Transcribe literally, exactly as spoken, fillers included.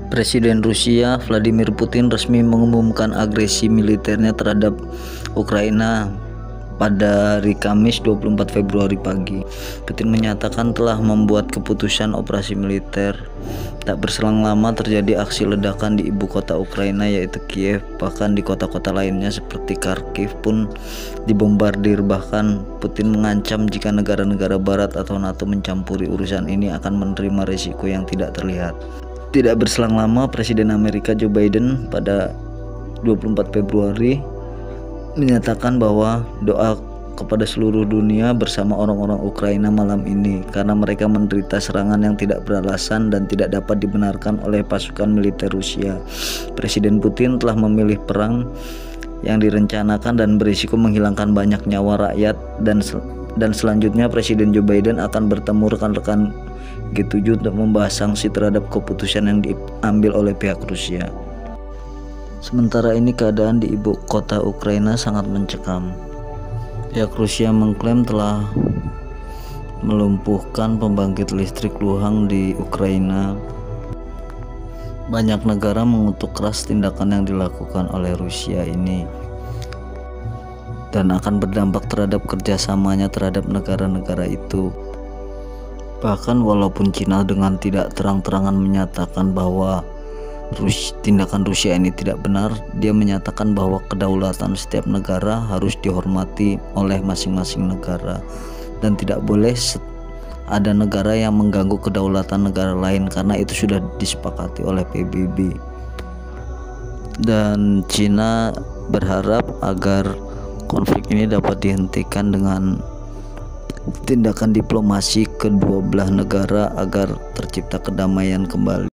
Presiden Rusia Vladimir Putin resmi mengumumkan agresi militernya terhadap Ukraina pada hari Kamis dua puluh empat Februari pagi. Putin menyatakan telah membuat keputusan operasi militer. Tak berselang lama terjadi aksi ledakan di ibu kota Ukraina yaitu Kiev. Bahkan di kota-kota lainnya seperti Kharkiv pun dibombardir. Bahkan Putin mengancam jika negara-negara barat atau NATO mencampuri urusan ini akan menerima risiko yang tidak terlihat. Tidak berselang lama, Presiden Amerika Joe Biden pada dua puluh empat Februari menyatakan bahwa doa kepada seluruh dunia bersama orang-orang Ukraina malam ini karena mereka menderita serangan yang tidak beralasan dan tidak dapat dibenarkan oleh pasukan militer Rusia. Presiden Putin telah memilih perang yang direncanakan dan berisiko menghilangkan banyak nyawa rakyat, dan sel dan selanjutnya Presiden Joe Biden akan bertemu rekan-rekan G tujuh untuk membahas sanksi terhadap keputusan yang diambil oleh pihak Rusia. Sementara ini keadaan di ibu kota Ukraina sangat mencekam. Pihak Rusia mengklaim telah melumpuhkan pembangkit listrik Luhansk di Ukraina. Banyak negara mengutuk keras tindakan yang dilakukan oleh Rusia ini dan akan berdampak terhadap kerjasamanya terhadap negara-negara itu. Bahkan walaupun Cina dengan tidak terang-terangan menyatakan bahwa Rus tindakan Rusia ini tidak benar, dia menyatakan bahwa kedaulatan setiap negara harus dihormati oleh masing-masing negara dan tidak boleh ada negara yang mengganggu kedaulatan negara lain karena itu sudah disepakati oleh P B B. Dan Cina berharap agar konflik ini dapat dihentikan dengan tindakan diplomasi kedua belah negara agar tercipta kedamaian kembali.